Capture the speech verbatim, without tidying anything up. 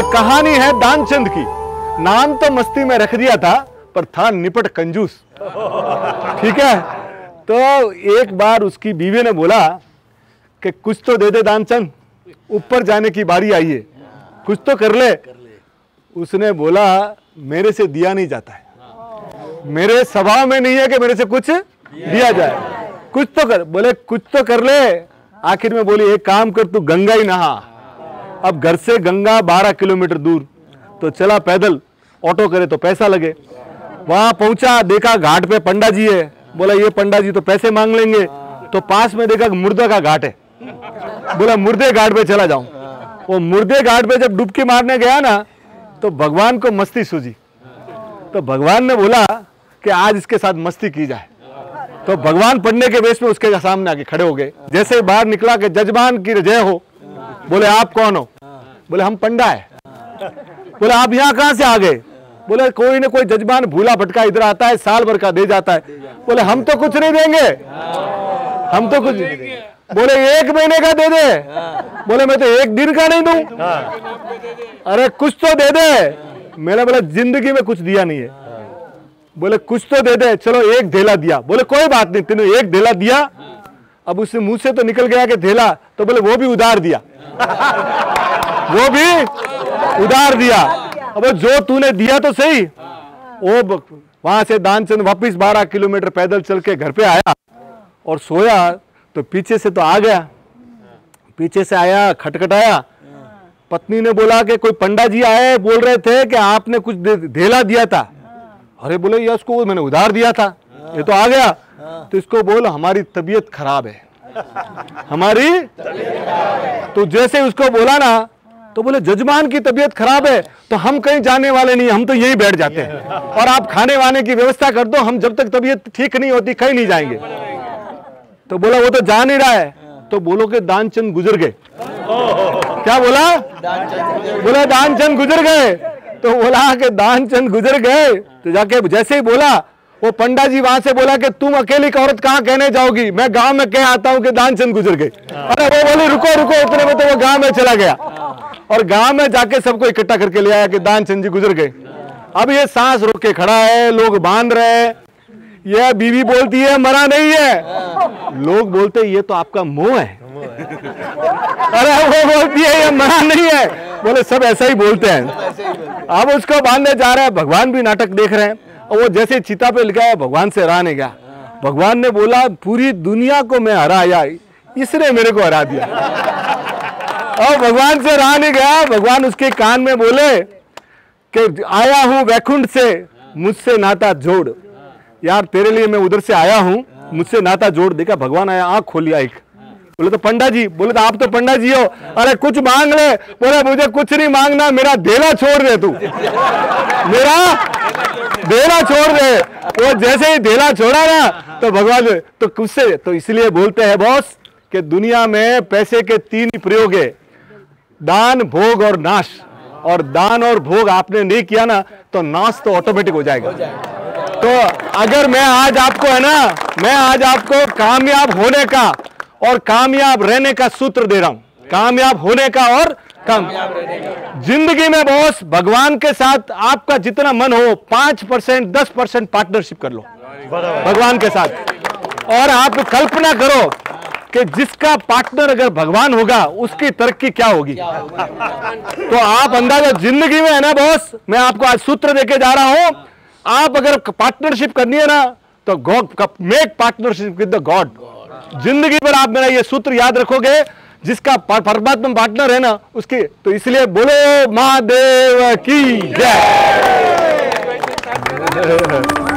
ये कहानी है दानचंद की। नाम तो मस्ती में रख दिया था पर था निपट कंजूस। ठीक है, तो एक बार उसकी बीवी ने बोला कि कुछ तो दे दे दानचंद, ऊपर जाने की बारी आई है, कुछ तो कर ले। उसने बोला मेरे से दिया नहीं जाता है, मेरे स्वभाव में नहीं है कि मेरे से कुछ दिया जाए, कुछ तो कर। बोले कुछ तो कर ले। आखिर में बोली एक काम कर, तू गंगा ही नहा। अब घर से गंगा बारह किलोमीटर दूर, तो चला पैदल, ऑटो करे तो पैसा लगे। वहां पहुंचा, देखा घाट पे पंडा जी है। बोला ये पंडा जी तो पैसे मांग लेंगे, तो पास में देखा मुर्दा का घाट है। बोला मुर्दे घाट पे चला जाऊं। वो मुर्दे घाट पे जब डुबकी मारने गया ना, तो भगवान को मस्ती सूझी। तो भगवान ने बोला कि आज इसके साथ मस्ती की जाए। तो भगवान पढ़ने के वेश में उसके सामने आके खड़े हो गए। जैसे ही बाहर निकला कि जजमान की जय हो। बोले आप कौन हो? बोले हम पंडा है। बोले आप यहाँ कहाँ से आ गए? बोले कोई ना कोई जजमान भूला भटका इधर आता है, साल भर का दे जाता है। बोले हम तो कुछ नहीं देंगे, हम तो कुछ। बोले एक महीने का दे दे। बोले मैं तो एक दिन का नहीं दूं। अरे कुछ तो दे दे। मैंने बोला जिंदगी में कुछ दिया नहीं है। बोले कुछ तो दे दे। चलो एक धेला दिया। बोले कोई बात नहीं, तूने एक धेला दिया। अब उससे मुंह से तो निकल गया कि धेला, तो बोले वो भी उधार दिया, वो भी उधार दिया। अब जो तूने दिया तो सही। वो वहां से दानचंद वापिस बारह किलोमीटर पैदल चल के घर पे आया और सोया, तो पीछे से तो आ गया। पीछे से आया, खटखटाया। पत्नी ने बोला कि कोई पंडा जी आए, बोल रहे थे कि आपने कुछ धेला दिया था। अरे बोले ये उसको मैंने उधार दिया था, ये तो आ गया। तो इसको बोल हमारी तबीयत खराब है, हमारी। तो जैसे उसको बोला ना, तो बोले जजमान की तबीयत खराब है तो हम कहीं जाने वाले नहीं, हम तो यहीं बैठ जाते हैं और आप खाने वाने की व्यवस्था कर दो, हम जब तक तबीयत ठीक नहीं होती कहीं नहीं जाएंगे। तो बोला वो तो जा नहीं रहा है। तो बोलो कि दानचंद गुजर गए। क्या बोला? बोला दानचंद गुजर गए। तो बोला कि दानचंद गुजर गए। तो जाके जैसे ही बोला, वो पंडा जी वहां से बोला कि तुम अकेली औरत कहाँ कहने जाओगी, मैं गांव में कह आता हूँ कि दानचंद गुजर गए। अरे वो बोली रुको रुको, इतने में तो वो गांव में चला गया और गांव में जाके सबको इकट्ठा करके ले आया कि दानचंद जी गुजर गए। अब ये सांस रोक के खड़ा है, लोग बांध रहे हैं। यह बीवी बोलती है मरा नहीं है, लोग बोलते ये तो आपका मुंह है। अरे वो बोलती है ये मरा नहीं है। बोले सब ऐसा ही बोलते हैं। अब उसको बांधने जा रहे हैं, भगवान भी नाटक देख रहे हैं। और वो जैसे चिता पे लिखा है, भगवान से हरा नहीं गया। भगवान ने बोला पूरी दुनिया को मैं हराया, इसने मेरे को हरा दिया। और भगवान से रहा नहीं गया। भगवान उसके कान में बोले कि आया हूं वैकुंठ से, मुझसे नाता जोड़। यार तेरे लिए मैं उधर से आया हूं, मुझसे नाता जोड़। देखा भगवान आया, आंख खोलिया एक। बोले तो पंडा जी। बोले तो आप तो पंडा जी हो, अरे कुछ मांग ले। बोले मुझे कुछ नहीं मांगना, मेरा धेला छोड़ दे, तू मेरा धेला छोड़ दे। वो जैसे ही धेला छोड़ा ना, तो भगवान तो कुछ से तो इसलिए बोलते हैं बॉस कि दुनिया में पैसे के तीन ही प्रयोग है, दान, भोग और नाश। और दान और भोग आपने नहीं किया ना, तो नाश तो ऑटोमेटिक हो जाएगा। तो अगर मैं आज आपको है ना, मैं आज आपको कामयाब होने का और कामयाब रहने का सूत्र दे रहा हूं। कामयाब होने का और कामयाब रहने का। जिंदगी में बॉस भगवान के साथ आपका जितना मन हो, पांच परसेंट दस परसेंट पार्टनरशिप कर लो भगवान के साथ। और आप कल्पना करो कि जिसका पार्टनर अगर भगवान होगा, उसकी तरक्की क्या होगी। तो आप अंदाजा जिंदगी में है ना बॉस, मैं आपको आज सूत्र देके जा रहा हूं। आप अगर पार्टनरशिप करनी है ना, तो God make partnership with the God. जिंदगी भर आप मेरा ये सूत्र याद रखोगे, जिसका परमात्मा पार्टनर है ना उसकी। तो इसलिए बोलो महादेव की जय।